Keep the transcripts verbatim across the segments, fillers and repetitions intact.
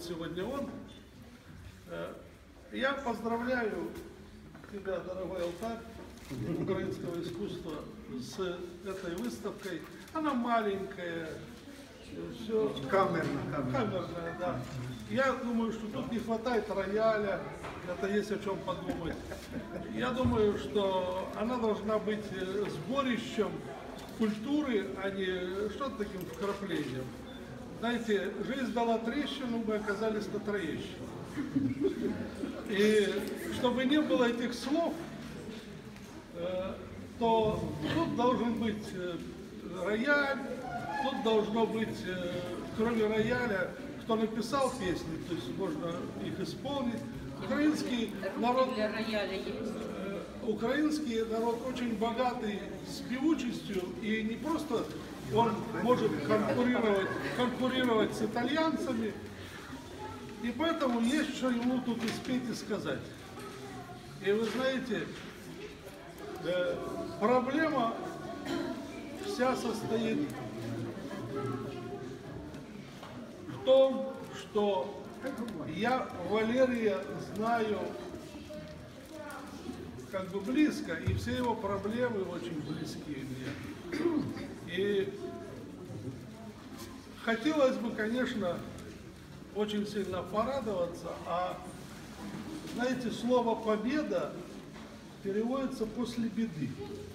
сегодня он. Я поздравляю тебя, дорогой алтарь украинского искусства, с этой выставкой. Она маленькая, все камерная, камерная, да. Я думаю, что тут не хватает рояля, это есть о чем подумать. Я думаю, что она должна быть сборищем культуры, а не что-то таким вкраплением. Знаете, жизнь дала трещину, мы оказались на Троещине. И чтобы не было этих слов, то тут должен быть рояль, тут должно быть, кроме рояля, кто написал песни, то есть можно их исполнить. Украинский народ, украинский народ очень богатый с певучестью, и не просто он может конкурировать, конкурировать с итальянцами, и поэтому есть что ему тут и спеть, и сказать. И вы знаете, э, проблема вся состоит в том, что я Валерия знаю как бы близко, и все его проблемы очень близкие мне. И хотелось бы, конечно, очень сильно порадоваться, а знаете, слово «победа» переводится «после беды».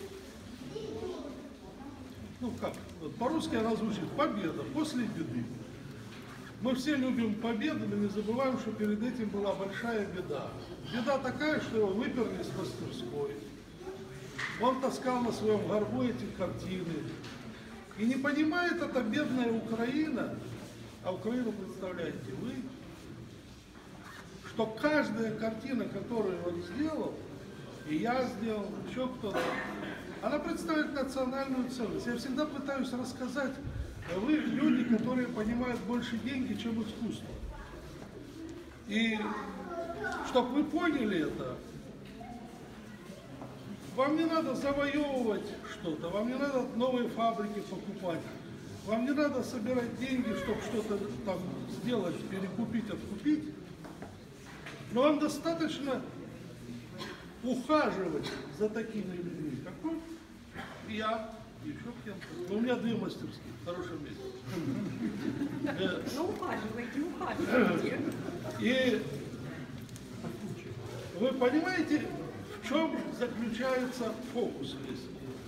Ну как, вот по-русски она звучит «победа», «после беды». Мы все любим победу, но не забываем, что перед этим была большая беда. Беда такая, что его выперли из мастерской. Он таскал на своем горбу эти картины. И не понимает эта бедная Украина, а Украину представляете вы, что каждая картина, которую он сделал, и я сделал, еще кто-то, она представляет национальную ценность. Я всегда пытаюсь рассказать, вы люди, которые понимают больше деньги, чем искусство. И чтобы вы поняли это, вам не надо завоевывать что-то, вам не надо новые фабрики покупать, вам не надо собирать деньги, чтобы что-то там сделать, перекупить, откупить, но вам достаточно ухаживать за такими людьми, как вы, и я, и еще кем-то. У меня две мастерские в хорошем месте. Ну, ухаживайте, ухаживайте. И вы понимаете, в чем заключается фокус здесь?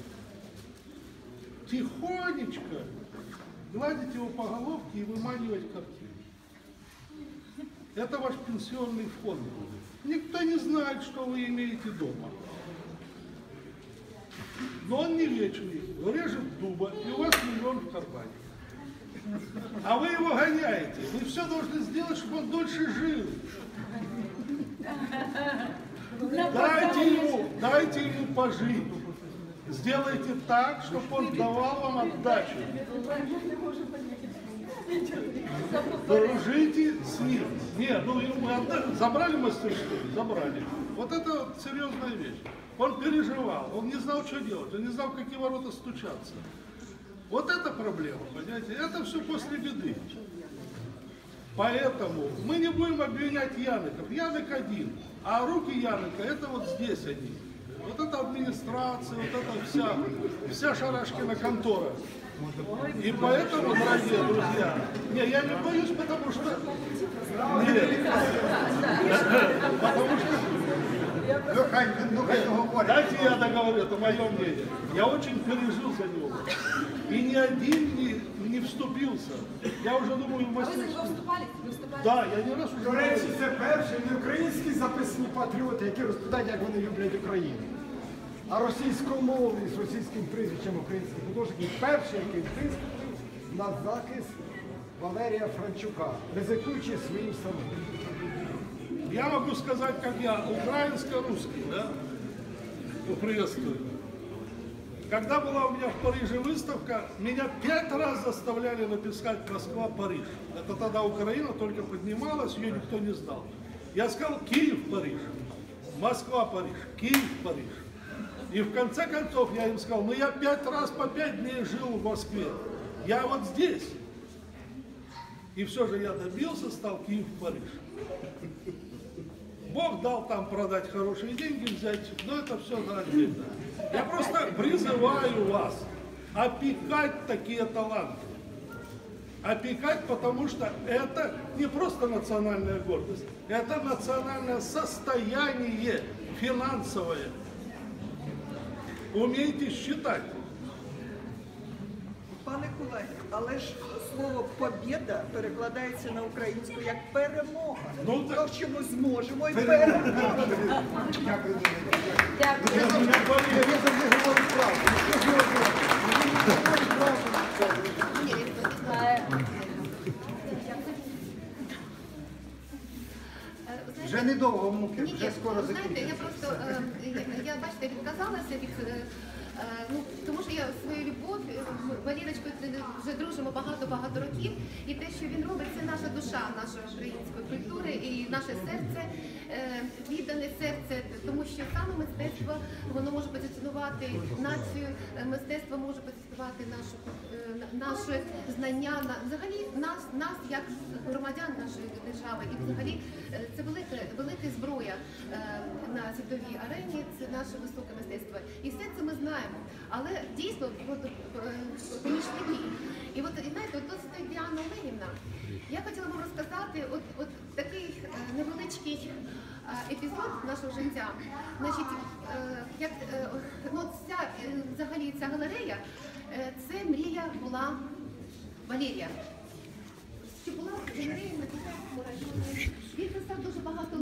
Тихонечко гладить его по головке и выманивать картину. Это ваш пенсионный фонд. Никто не знает, что вы имеете дома. Но он не вечный, режет дуба, и у вас миллион в кармане. А вы его гоняете. Вы все должны сделать, чтобы он дольше жил. Дайте ему, дайте ему пожить. Сделайте так, чтобы он давал вам отдачу. Дружите с ним. Нет, ну ему отдали, забрали мастерскую? Забрали. Вот это вот серьезная вещь. Он переживал, он не знал, что делать, он не знал, в какие ворота стучаться. Вот это проблема, понимаете? Это все после беды. Поэтому мы не будем обвинять Яныков. Янок один, а руки Яныка это вот здесь они. Вот это администрация, вот это вся, вся Шарашкина контора. И поэтому, дорогие друзья, не, я не боюсь, потому что... Нет, потому что... Дайте я договорю, это мое мнение. Я очень пережил за него. И ни один не, не вступился. Я уже думаю, в мастерстве. Да, я не раз уже... До речі, це перші не українські записні патріоти, які розповідають, як вони люблять Україну. А російськомовний з російським прізвищем українських художників перший, який втиск на закис Валерія Франчука, ризикуючи своїм самим. Я могу сказать, как я, украинско-русский, да, приветствую. Когда была у меня в Париже выставка, меня пять раз заставляли написать Москва-Париж. Это тогда Украина только поднималась, ее никто не знал. Я сказал Киев-Париж, Москва-Париж, Киев-Париж. И в конце концов я им сказал, ну я пять раз по пять дней жил в Москве. Я вот здесь. И все же я добился, стал Киев в Париж. Бог дал там продать хорошие деньги, взять, но это все на отдельно. Я просто призываю вас опекать такие таланты. Опекать, потому что это не просто национальная гордость, это национальное состояние финансовое. Умейте считать. Пане колеги, але ж слово «побєда» перекладається на українську як «перемога». Ну, так- То, що ми зможемо і переможемо. Дякую дуже. Дякую. Я завжди говорю правду. Що ж ви робите? Ви не говорите правду. Е, Вже недовго муки, Ні, вже ні, скоро знаєте, я закінчиться. просто, е, я, я, бачите, відказалася від, е, е, ну, тому що я свою любов, е, ми з Валерочкою вже дружимо багато-багато років, і те, що він робить, це наша душа нашої української культури і наше серце, е, віддане серце, тому що саме мистецтво, воно може позиціонувати націю, е, мистецтво може позиціонувати нашу, е, на- наше знання, на, взагалі нас, нас як громадян нашої держави, і взагалі е, це велика, велика зброя е, на світовій арені, це наше високе мистецтво. І все це ми знаємо. Але дійсно, от, е, помічники. І от, і знаєте, от тут стоїть Діана Олегівна. Я хотіла вам розказати от, от такий е, невеличкий е, епізод нашого життя. Значить, е, як, е, ну, ця, е, взагалі ця галерея, е, це мрія була Валерія. Чи була галерея на Він писав дуже багато